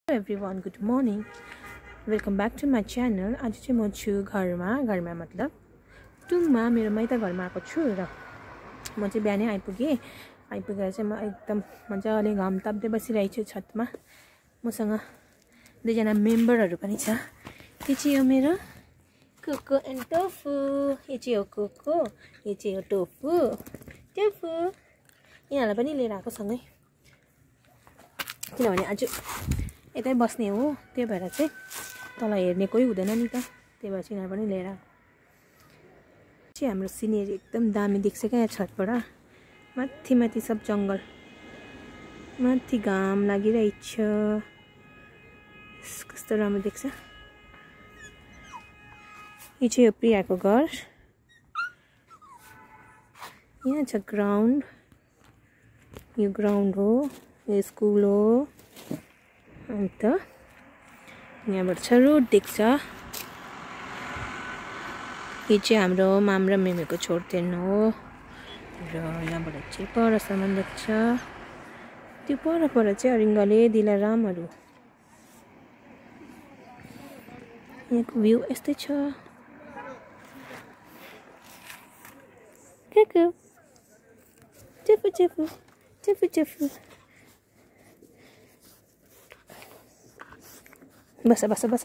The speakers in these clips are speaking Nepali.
Everyone good morning welcome back to my channel. आज चाहिँ म छु घरमा मतलब टुङमा मेरो माइत घरमा आएको छु र म चाहिँ बिहानै आइपुगेर चाहिँ म एकदम मजाले घाम ताप्दै बसिरहेको छु छतमा। मसँग दुईजना मेम्बरहरू पनि छ। यो चाहिँ हो मेरो कोको एन्ड टोफु। यो चाहिँ हो कोको, यो चाहिँ हो टोफु। यिनीहरूलाई पनि लिएर आएको सँगै, किनभने आज यतै बस्ने हो, त्यही भएर चाहिँ तल हेर्ने कोही हुँदैन नि त, त्यही भएर चाहिँ यिनीहरू पनि लिएर चाहिँ हाम्रो सिनेरी एकदम दामी देख्छ क्या यहाँ छतबाट। माथि सब जङ्गल, माथि घाम लागिरहेछ, कस्तो राम्रो देख्छ। यो चाहिँ हो प्रियाको घर। यहाँ छ ग्राउन्ड, यो ग्राउन्ड हो, यो स्कुल हो। अन्त यहाँबाट छ रोड देख्छ। यो चाहिँ हाम्रो माम र मेमेको छोडदेन हो र यहाँबाट चाहिँ परसम्म देख्छ। त्यो पर चाहिँ अरिङ्गले दिलारामहरू। यहाँको भ्यू यस्तै छ। चेफु बस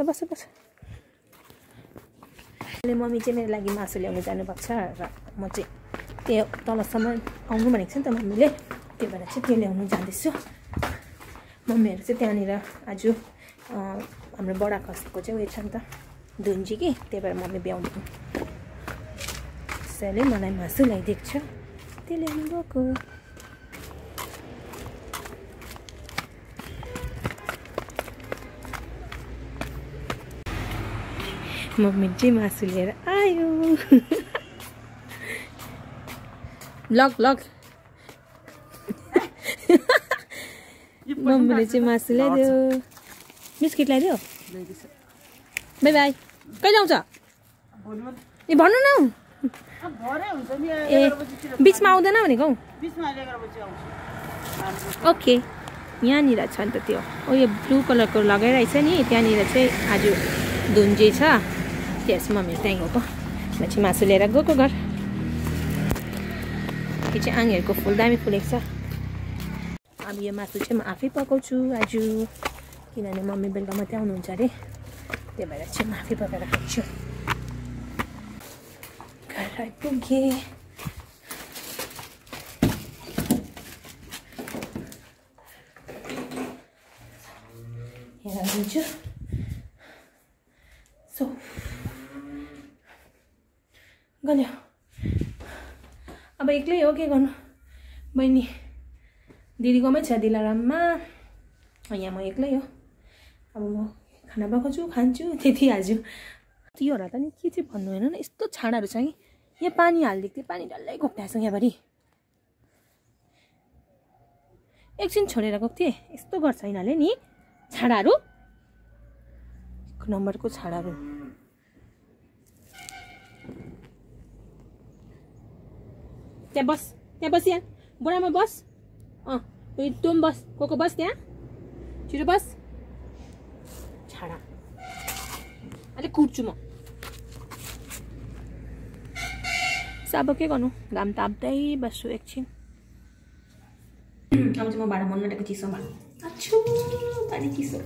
अहिले मम्मी चाहिँ मेरो लागि मासु ल्याउनु जानुभएको छ र म चाहिँ त्यो तलसम्म आउनु भनेको छ नि त मम्मीले, त्यही भएर चाहिँ त्यो ल्याउनु जाँदैछु। मम्मीहरू चाहिँ त्यहाँनिर आज हाम्रो बडा खसीको चाहिँ उयो छ नि त धुन्जी कि, त्यही भएर मम्मी ब्याउनु त्यसैले मलाई मासु ल्याइदिएको छ, त्यो ल्याउनु गएको। मम्मी चाहिँ मासु लिएर आयो। लग मम्मीले चाहिँ मासु ल्याइदियो, बिस्किट ल्याइदियो। Bye bye. कहिले आउँछ ए भन्नु न। ए बिचमा आउँदैन भनेको। ओके, यहाँनिर छ नि त त्यो यो ब्लू कलरको लगाइरहेछ नि, त्यहाँनिर चाहिँ आज धुन्जी छ। त्यसमा मेरो त्यहीँ गएको, म चाहिँ मासु लिएर गएको घर। यो चाहिँ आँगेहरूको फुल दामी फुलेको छ। अब यो मासु चाहिँ म आफै पकाउँछु आज, किनभने मम्मी बेलुका मात्रै आउनुहुन्छ अरे, त्यही भएर चाहिँ म आफै पकाएर खान्छु। घर आइपुगेँ। यहाँ राखिदिन्छु। सो गल्यो, अब एक्लै हो, के गर्नु। बहिनी दिदीकोमै छ दिलाराममा, यहाँ म एक्लै हो। अब म खाना पकाउँछु, खान्छु, त्यति हाल्छु। त्योहरूलाई त नि के चाहिँ भन्नु होइन न, यस्तो छाँडाहरू छ कि यहाँ पानी हालिदिएको थियो, पानी डल्लै घोप्ट्याएको छ यहाँभरि। एकछिन छोडेर गएको थिएँ, यस्तो गर्छ यिनीहरूले नि छाँडाहरू, एक नम्बरको छाँडाहरू। त्यहाँ बस यहाँ बुढामा बस। तुम बस, को बस, त्यहाँ छिटो बस। छाडा अलिक कुट्छु म। अब के गर्नु, घाम ताप्दै बस्छु एकछिन। अब चाहिँ म भाँडा मोल्नु आँटेको चिसोमा। अच्छु पानी चिसो,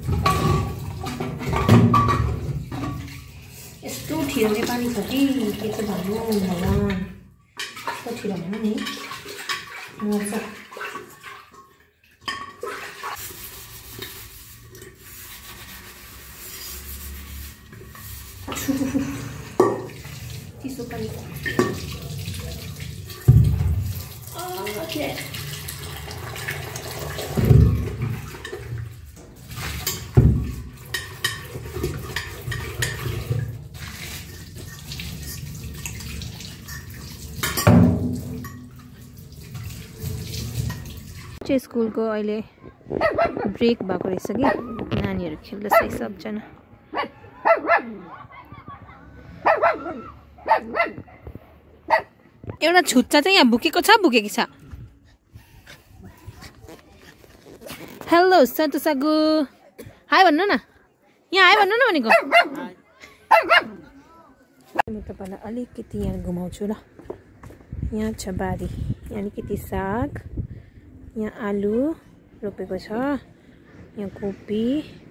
यस्तो ठिरोले पानी छ कि के चाहिँ भन्नु भगवान्, यस्तो ठिरो भएन नि मर्छ। चिसो पानी चाहिँ स्कुलको अहिले ब्रेक भएको रहेछ कि, नानीहरू खेल्दैछ सबजना। एउटा छुच्चा चाहिँ यहाँ भुकेको छ, भुकेकी छ। हेलो सन्तु सागु, हाई भन्नु न यहाँ हाई भन्नु न भनेको म तपाईलाई अलिकति यहाँ घुमाउँछु ल यहाँ छ बारी यहाँ अलिकति साग यहाँ आलु रोपेको छ यहाँ कोपी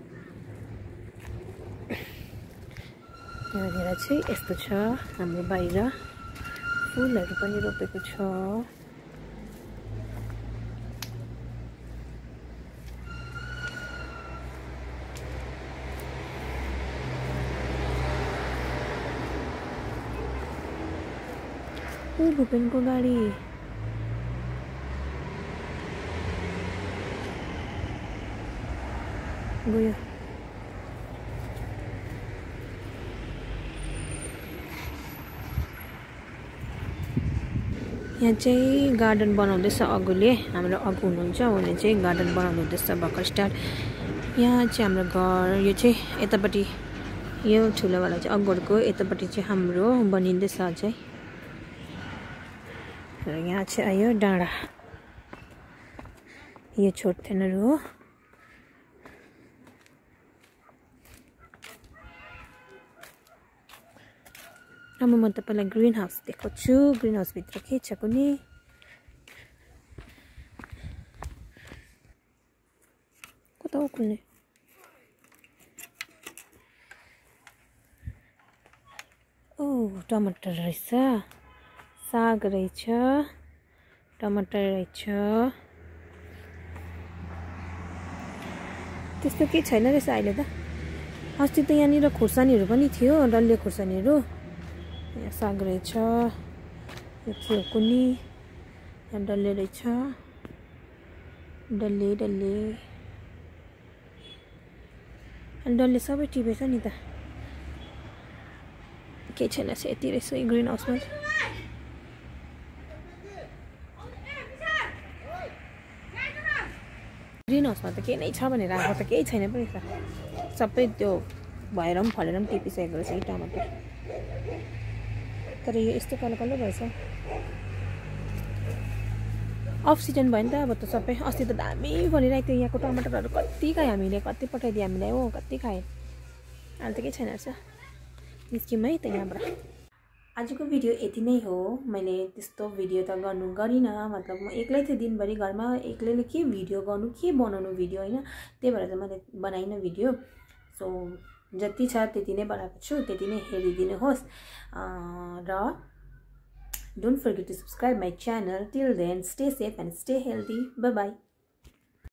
यहाँनिर चाहिँ यस्तो छ हाम्रो बाहिर फुलहरू पनि रोपेको छ भुपेनको गाडी गयो यहाँ चाहिँ गार्डन बनाउँदैछ अगुले हाम्रो अगु हुनुहुन्छ उनी चाहिँ गार्डन बनाउनु हुँदैछ भर्खर स्टार्ट यहाँ चाहिँ हाम्रो घर यो चाहिँ यतापट्टि यो ठुलोवाला चाहिँ अगुको यतापट्टि चाहिँ हाम्रो बनिँदैछ अझै र यहाँ चाहिँ आयो डाँडा यो छोटथेनहरू हो अब म तपाईलाई ग्रीन हाउस देखाउँछु ग्रीन हाउस भित्र के छ कुनै कता हो कुनै ओ टमाटर रहेछ साग रहेछ टमाटर रहेछ त्यस्तो के छैन रहेछ अहिले त अस्ति त यहाँनिर खुर्सानीहरू पनि थियो डल्ले खुर्सानीहरू यहाँ साग रहेछ यो के हो कुनी यहाँ डल्ले रहेछ डल्ले डल्ले अनि डल्ले सबै टिपेछ नि त के छैन यति रहेछ ग्रिन हाउसमा ग्रिन हाउसमा त के नै छ भनेर आएको त केही छैन पनि सबै त्यो भएर पनि फलेर पनि टिपिसकेको रहेछ कि टमाटर तर यो यस्तो कलर कलर भएछ अफ सिजन भयो नि त अब त सबै अस्ति त दामी फलिरहेको थियो यहाँको टमाटरहरू कति खायो हामीले कति पठाइदियो हामीलाई हो कति खायो अहिले त केही छैन रहेछ निस्क्यौँ है त यहाँबाट आजको भिडियो यति नै हो मैले त्यस्तो भिडियो त गरिनँ मतलब म एक्लै थिएँ दिनभरि घरमा एक्लैले के भिडियो गर्नु के बनाउनु भिडियो होइन त्यही भएर चाहिँ मैले बनाइनँ भिडियो सो जति छ त्यति नै बनाएको छु त्यति नै हेरिदिनुहोस् र don't forget to subscribe my channel till then stay safe and stay healthy bye by